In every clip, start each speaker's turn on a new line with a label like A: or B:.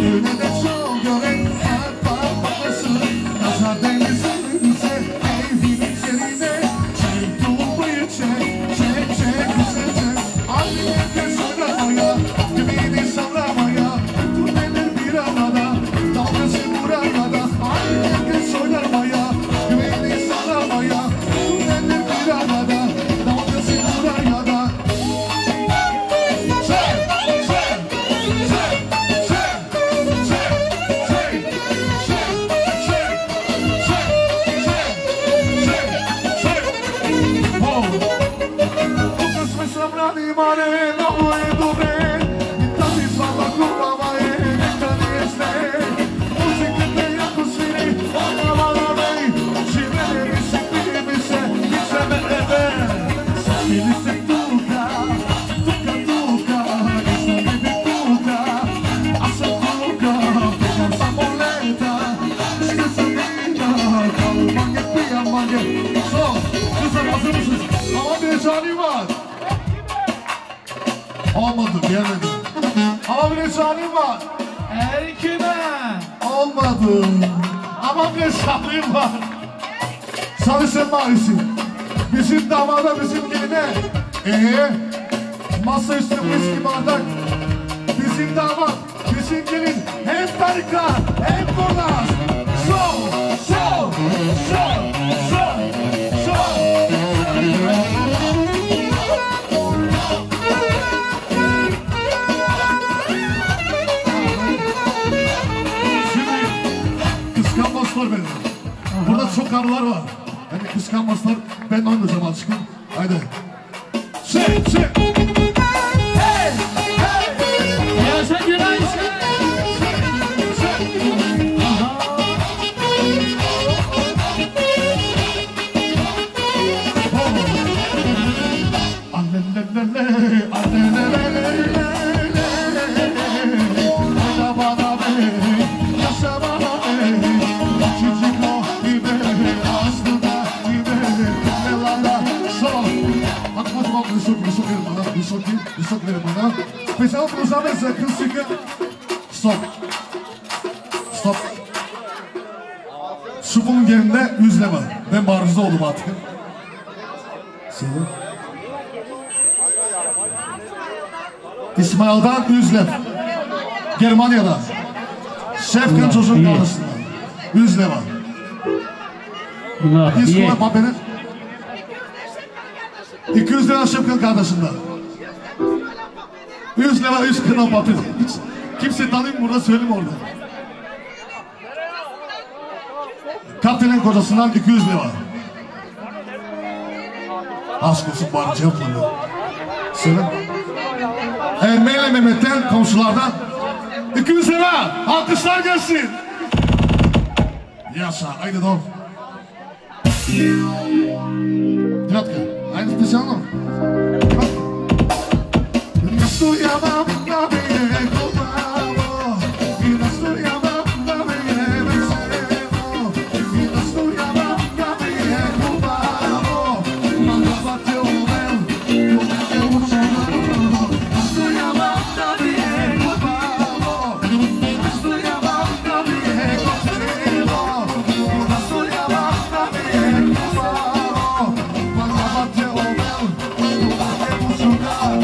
A: Bizim damada bizim geline masa üstü viski bardak. Bizim damat, bizim gelin hem barika hem bonus. Şimdi kıskanmazlar beni. Burada çok karılar var. Yani kıskanmazlar, ben oynayacağım aşkım. Haydi. Hey!
B: Yaşa Günay
A: Висок verin bana. Специално продължаваме за акустика. Stop. Şu bunun yerinde 100 lira. Ben barajda oldum artık. Söyle. İsmail'dan 100 lira. Germanya'da. Şefkan çocuğun kardeşinden. 100 lira. İskola papenin. 200 lira Şefkan kardeşinden. 100 lira 100 kına papenin. Kimse tanıyım burada, söyleyeyim orada. Kaptanın kocasından 200 lira. Aşk olsun bari cevap veriyor. Söyle. Ermeyla Mehmet'ten, komşulardan 200 lira. Alkışlar gelsin. Yaşa, haydi doğru. Divatka, aynı spesiyal mı? Estudiaba la vida como y no estudiaba la vida vencemos y no estudiaba la vida como mandaba teu mel eu estudiaba la vida como estudiaba la vida contigo y no estudiaba la vida como mandaba teu mel eu jogar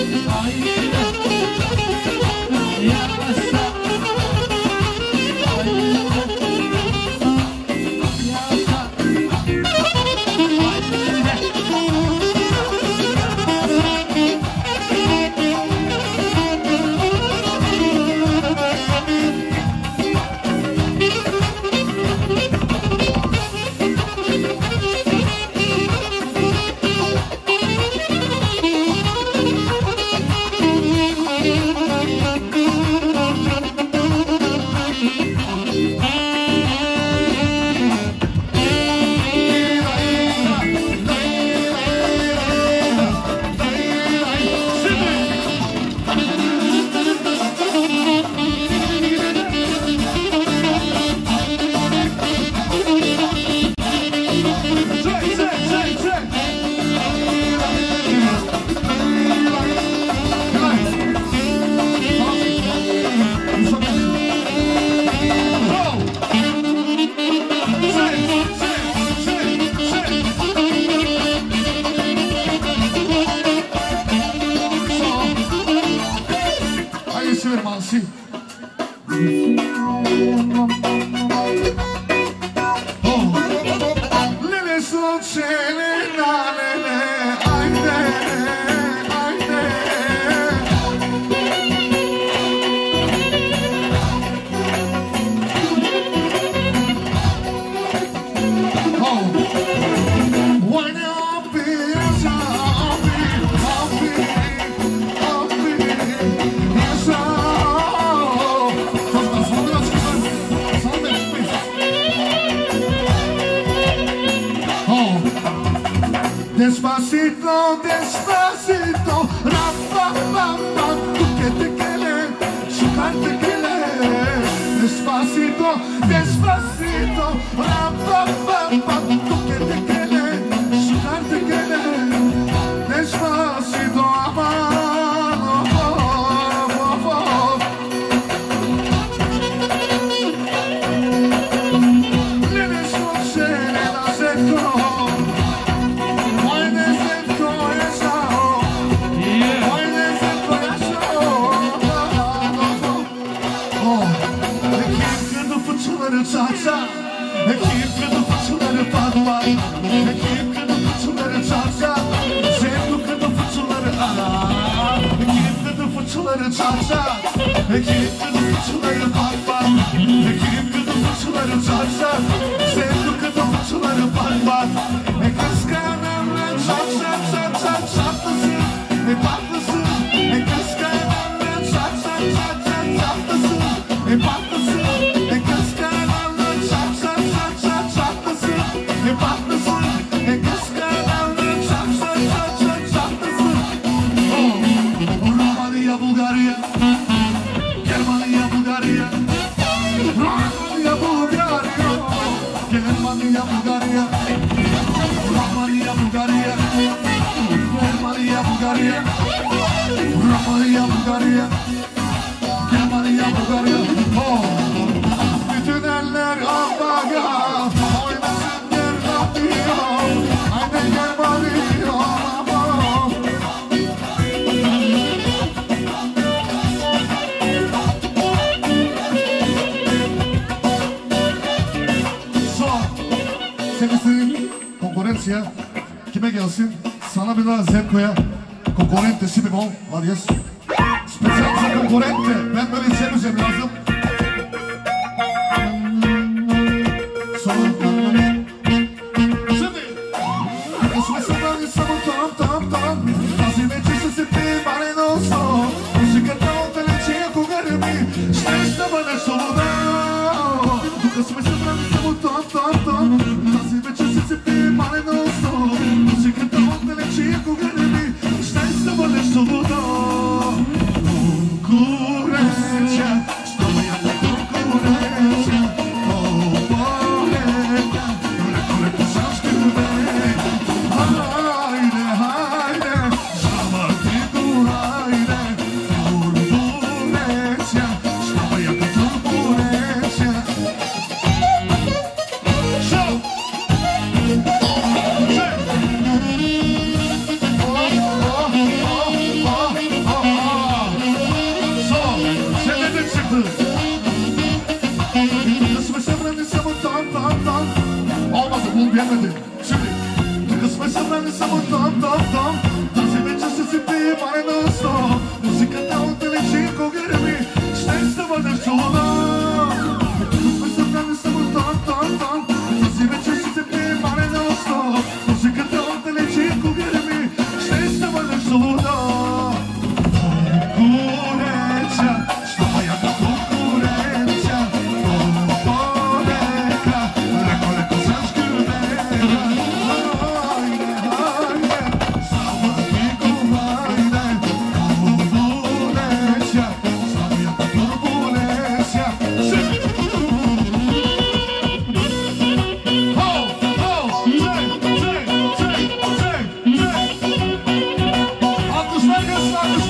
A: Despacito, despacito, rapapapa, tu que te quieres, chocarte quieres. Despacito, despacito, rapapapa, tu que te quieres, chocarte quieres. Despacito, amado, le desconceré la sección. Salsa, ekip kırdı fıçıları parmak, ekip kırdı fıçıları salsa, sevdu kırdı fıçıları ara, ekip kırdı fıçıları salsa, ekip kırdı fıçıları parmak, ekip kırdı fıçıları salsa, sevdu kırdı fıçıları parmak, kıskananlar çat çat çat çat çatlısın, patlısın, kıskananlar çat çat çat çat çatlısın, patlısın. Bütün eller Allah'a oynasın gel kapıya, haydi gel Maria. Sevgili konkurensiya kime gelsin? Sana biraz Zemko'ya. Konkurente si bemol, adios. Specijalza konkurente, ben böyle içemeyeceğim lazım. Şimdi, kısmı sıfır sabun tam. Nasime çizisi bir bari olsun. Müzikata o teleçiye kogarımı, işte bana soluda. Kısmı sıfır sabun tam. Nasime çizisi bir bari olsun. Müzikata o teleçiye kogarımı, işte bana soluda. Concorrencia, estoy en la concorrencia. Oh,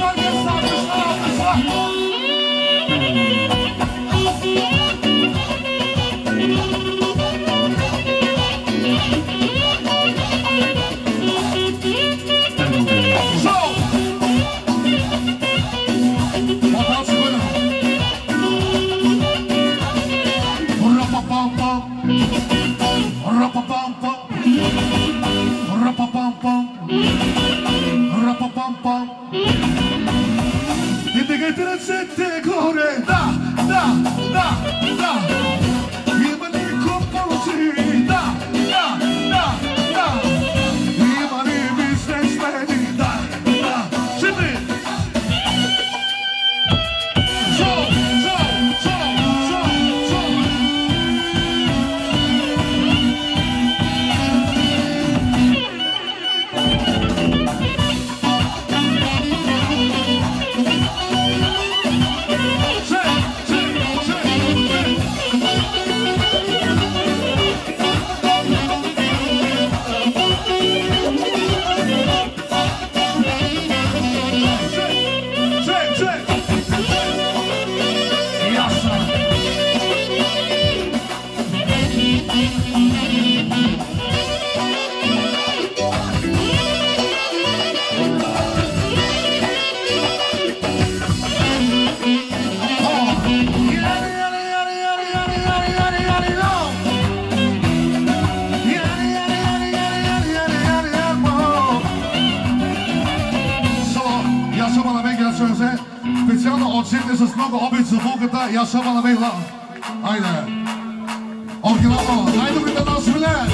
A: Специално от жите с много обич за музиката Яша Балабейла. Айде! Оригинално, най-добрите наши миле!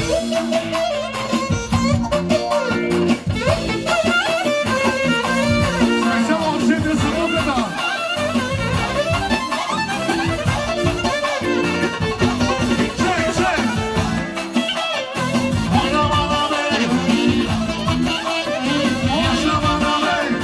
A: Специално от жите с музиката. Чек, чек! Яша Балабей!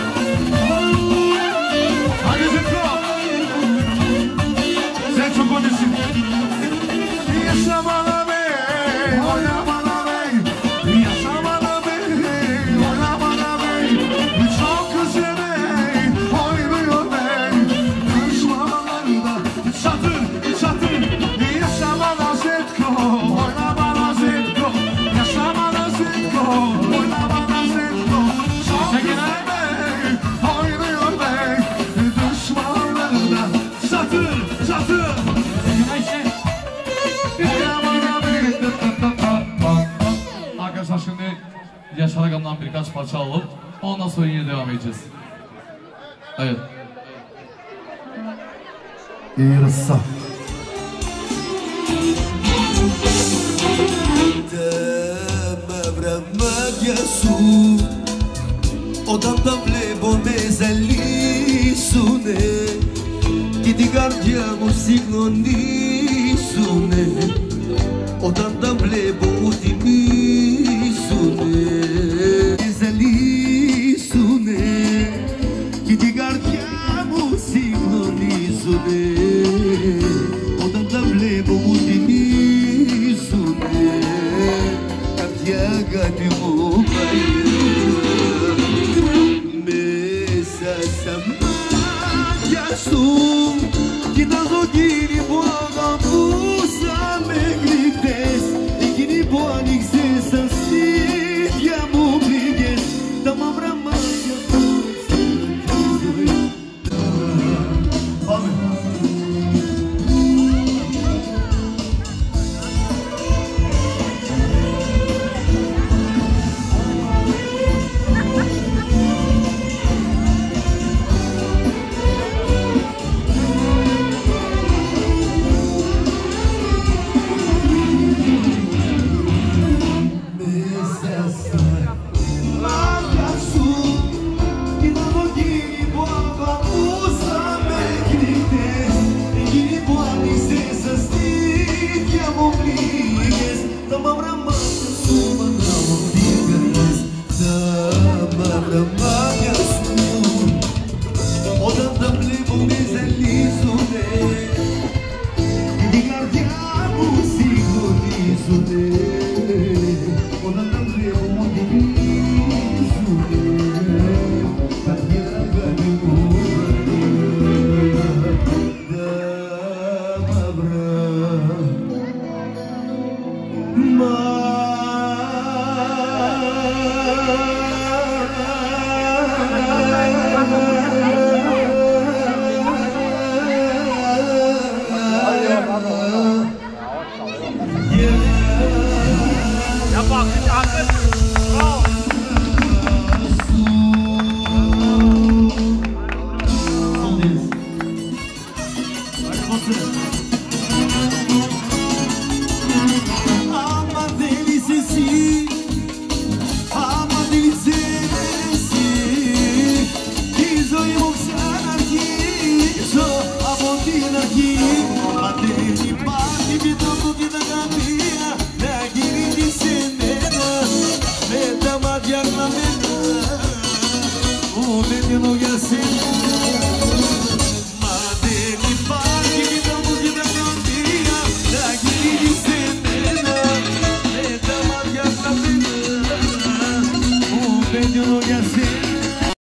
B: Yaşar Agam'dan birkaç parça alıp ondan sonra yine devam edeceğiz. Evet.
A: İrsa.
C: Odamda vlebo me zalisune Ti di gardiamo signo nisune Odamda vlebo utimisune Zalisune Ti di gardiamo signo nisune Odamda vlebo utimisune Kapjaga di mobile Que nas ogiri boa busa me grites e que ni boa ni sensação que amo brigues da mamra magia Spende un olho assim